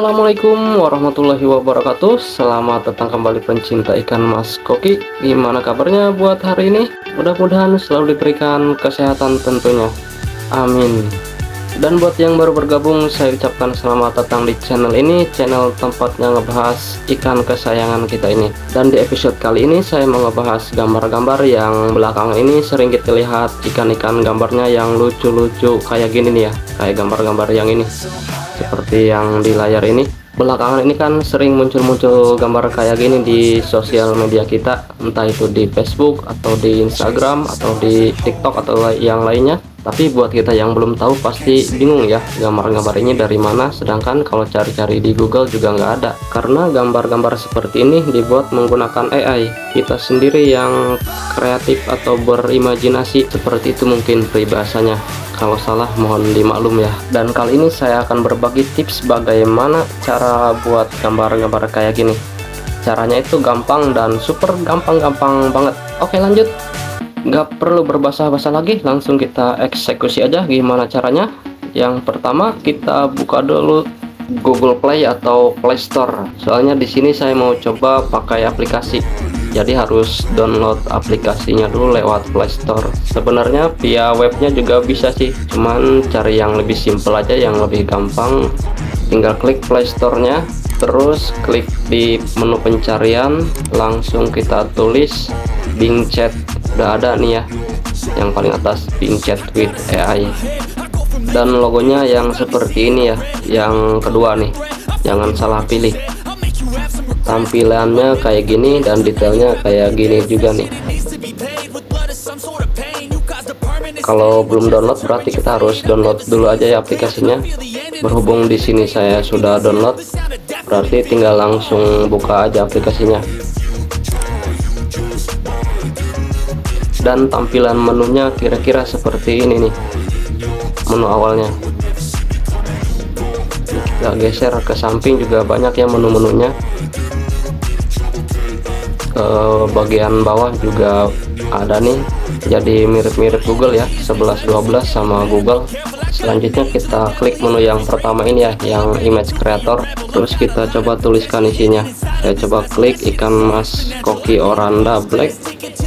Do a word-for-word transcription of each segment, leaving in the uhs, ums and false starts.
Assalamualaikum warahmatullahi wabarakatuh. Selamat datang kembali pencinta ikan mas koki. Gimana kabarnya buat hari ini? Mudah-mudahan selalu diberikan kesehatan tentunya, amin. Dan buat yang baru bergabung, saya ucapkan selamat datang di channel ini, channel tempatnya ngebahas ikan kesayangan kita ini. Dan di episode kali ini saya mau ngebahas gambar-gambar yang belakang ini sering kita lihat ikan-ikan gambarnya yang lucu-lucu kayak gini nih ya, kayak gambar-gambar yang ini seperti yang di layar ini. Belakangan ini kan sering muncul-muncul gambar kayak gini di sosial media kita, entah itu di Facebook atau di Instagram atau di TikTok atau yang lainnya. Tapi buat kita yang belum tahu pasti bingung ya, gambar-gambar ini dari mana, sedangkan kalau cari-cari di Google juga nggak ada. Karena gambar-gambar seperti ini dibuat menggunakan A I. Kita sendiri yang kreatif atau berimajinasi, seperti itu mungkin peribahasanya. Kalau salah mohon dimaklum ya. Dan kali ini saya akan berbagi tips bagaimana cara buat gambar-gambar kayak gini. Caranya itu gampang dan super gampang-gampang banget. Oke, lanjut. Nggak perlu berbahasa-bahasa lagi, langsung kita eksekusi aja gimana caranya. Yang pertama kita buka dulu Google Play atau Play Store. Soalnya di sini saya mau coba pakai aplikasi, jadi harus download aplikasinya dulu lewat Play Store. Sebenarnya via webnya juga bisa sih, cuman cari yang lebih simple aja, yang lebih gampang. Tinggal klik Play Store-nya, terus klik di menu pencarian, langsung kita tulis Bing Chat. Udah ada nih ya, yang paling atas, Bing Chat with A I. Dan logonya yang seperti ini ya, yang kedua nih, jangan salah pilih. Tampilannya kayak gini dan detailnya kayak gini juga nih. Kalau belum download berarti kita harus download dulu aja ya aplikasinya. Berhubung di sini saya sudah download, berarti tinggal langsung buka aja aplikasinya. Dan tampilan menunya kira-kira seperti ini nih, menu awalnya. Kita geser ke samping juga banyak ya menu-menunya. Ke bagian bawah juga ada nih, jadi mirip-mirip Google ya, sebelas dua belas sama Google. Selanjutnya kita klik menu yang pertama ini ya, yang image creator. Terus kita coba tuliskan isinya. Saya coba klik ikan mas koki oranda black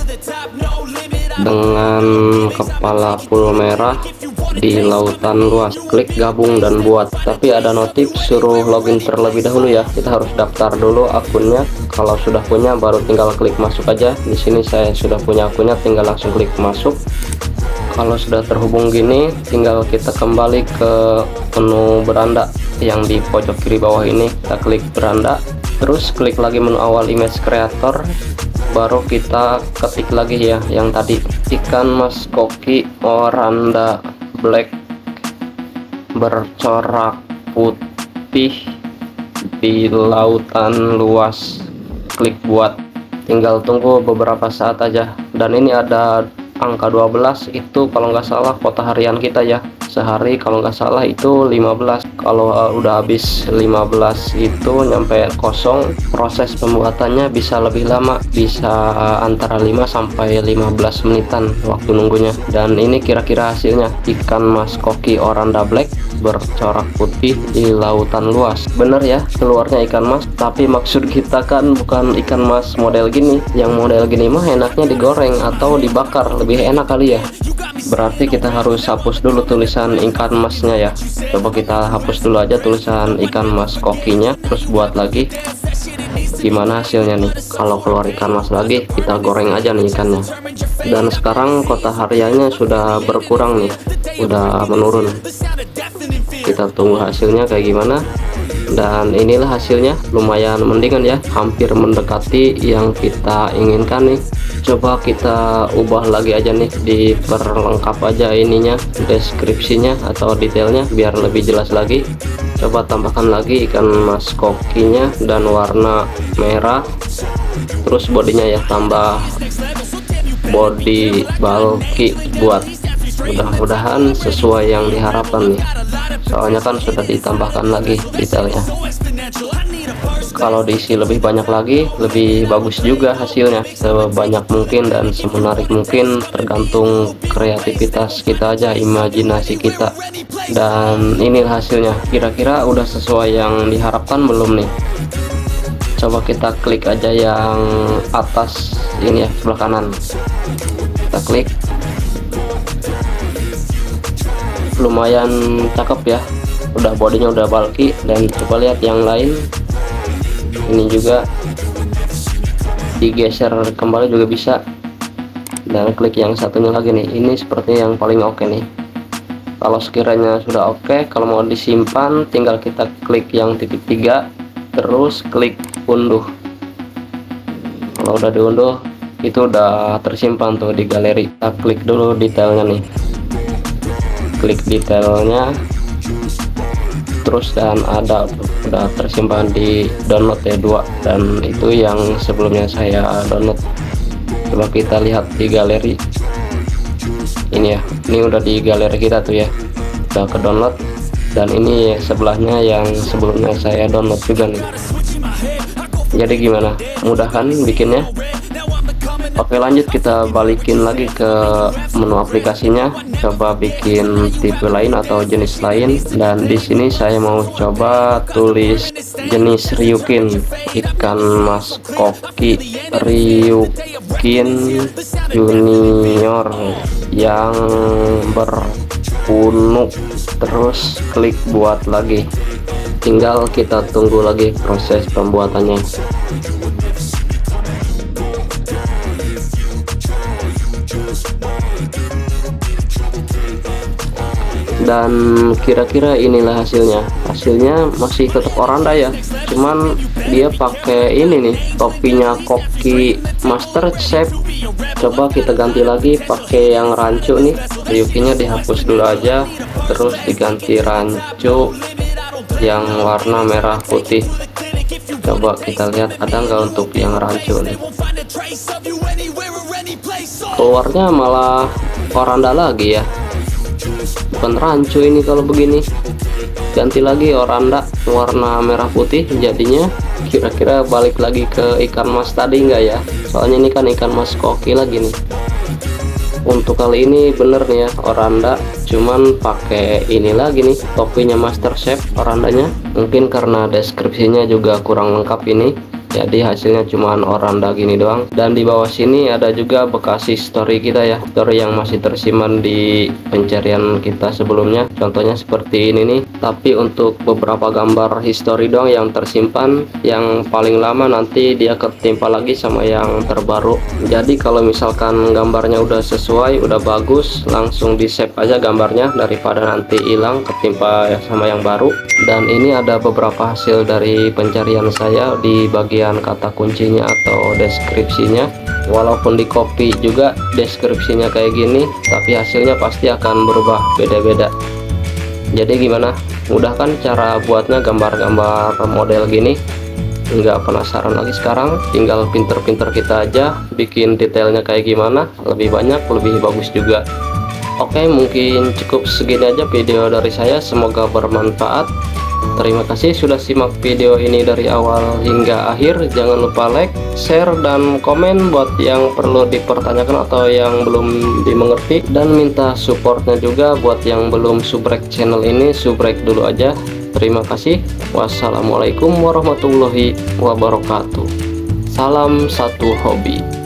dengan kepala full merah di lautan luas. Klik gabung dan buat. Tapi ada notif suruh login terlebih dahulu ya. Kita harus daftar dulu akunnya. Kalau sudah punya baru tinggal klik masuk aja. Di sini saya sudah punya akunnya, tinggal langsung klik masuk. Kalau sudah terhubung gini, tinggal kita kembali ke menu beranda yang di pojok kiri bawah ini. Kita klik beranda, terus klik lagi menu awal image creator. Baru kita ketik lagi ya yang tadi, ikan mas koki oranda black bercorak putih di lautan luas. Klik buat. Tinggal tunggu beberapa saat aja. Dan ini ada angka dua belas, itu kalau nggak salah kuota harian kita ya. Sehari kalau nggak salah itu lima belas. Kalau uh, udah habis lima belas itu nyampe kosong, proses pembuatannya bisa lebih lama, bisa uh, antara lima sampai lima belas menitan waktu nunggunya. Dan ini kira-kira hasilnya, ikan mas koki oranda black bercorak putih di lautan luas. Bener ya, keluarnya ikan mas, tapi maksud kita kan bukan ikan mas model gini. Yang model gini mah enaknya digoreng atau dibakar, lebih enak kali ya. Berarti kita harus hapus dulu tulisan ikan masnya ya. Coba kita hapus dulu aja tulisan ikan mas kokinya, terus buat lagi. Gimana hasilnya nih? Kalau keluar ikan mas lagi, kita goreng aja nih ikannya. Dan sekarang kuota hariannya sudah berkurang nih, udah menurun. Kita tunggu hasilnya kayak gimana. Dan inilah hasilnya, lumayan mendingan ya, hampir mendekati yang kita inginkan nih. Coba kita ubah lagi aja nih, diperlengkap aja ininya, deskripsinya atau detailnya biar lebih jelas lagi. Coba tambahkan lagi ikan mas kokinya dan warna merah. Terus bodinya ya, tambah body bulky buat. Mudah-mudahan sesuai yang diharapkan nih, soalnya kan sudah ditambahkan lagi detailnya. Kalau diisi lebih banyak lagi lebih bagus juga hasilnya, sebanyak mungkin dan semenarik mungkin, tergantung kreativitas kita aja, imajinasi kita. Dan inilah hasilnya, kira-kira udah sesuai yang diharapkan belum nih? Coba kita klik aja yang atas ini ya, sebelah kanan. Kita klik, lumayan cakep ya, udah bodinya udah bulky. Dan coba lihat yang lain, ini juga digeser kembali juga bisa. Dan klik yang satunya lagi nih, ini seperti yang paling oke nih. Kalau sekiranya sudah oke, kalau mau disimpan tinggal kita klik yang titik tiga, terus klik unduh. Kalau udah diunduh itu udah tersimpan tuh di galeri. Kita klik dulu detailnya nih, klik detailnya, terus dan ada udah tersimpan di download ya dua, dan itu yang sebelumnya saya download. Coba kita lihat di galeri ini ya, ini udah di galeri kita tuh ya, udah ke download. Dan ini sebelahnya yang sebelumnya saya download juga nih. Jadi gimana, mudah kan bikinnya? Oke, lanjut kita balikin lagi ke menu aplikasinya, coba bikin tipe lain atau jenis lain. Dan di sini saya mau coba tulis jenis Ryukin, ikan mas koki Ryukin junior yang berpunuk. Terus klik buat lagi, tinggal kita tunggu lagi proses pembuatannya. Dan kira-kira inilah hasilnya. Hasilnya masih tetap oranda ya, cuman dia pakai ini nih, topinya koki Master Chef. Coba kita ganti lagi pakai yang rancu nih, Ryukinya dihapus dulu aja, terus diganti rancu yang warna merah putih. Coba kita lihat ada nggak untuk yang rancu nih. Keluarnya malah oranda lagi ya, bukan rancu ini. Kalau begini ganti lagi oranda warna merah putih jadinya. Kira-kira balik lagi ke ikan mas tadi nggak ya? Soalnya ini kan ikan mas koki lagi nih. Untuk kali ini bener nih ya, oranda, cuman pakai ini lagi nih, topinya Master Chef orandanya. Mungkin karena deskripsinya juga kurang lengkap ini, jadi hasilnya cuman oranda gini doang. Dan di bawah sini ada juga bekas history kita ya, history yang masih tersimpan di pencarian kita sebelumnya. Contohnya seperti ini nih, tapi untuk beberapa gambar history doang yang tersimpan. Yang paling lama nanti dia ketimpa lagi sama yang terbaru. Jadi kalau misalkan gambarnya udah sesuai, udah bagus, langsung di save aja gambarnya daripada nanti hilang ketimpa sama yang baru. Dan ini ada beberapa hasil dari pencarian saya di bagian kata kuncinya atau deskripsinya. Walaupun di copy juga deskripsinya kayak gini, tapi hasilnya pasti akan berubah, beda-beda. Jadi gimana, mudah kan cara buatnya gambar-gambar model gini? Nggak penasaran lagi sekarang, tinggal pinter-pinter kita aja bikin detailnya kayak gimana, lebih banyak lebih bagus juga. Oke, mungkin cukup segini aja video dari saya, semoga bermanfaat. Terima kasih sudah simak video ini dari awal hingga akhir. Jangan lupa like, share, dan komen buat yang perlu dipertanyakan atau yang belum dimengerti. Dan minta supportnya juga buat yang belum subrek channel ini, subrek dulu aja. Terima kasih. Wassalamualaikum warahmatullahi wabarakatuh. Salam satu hobi.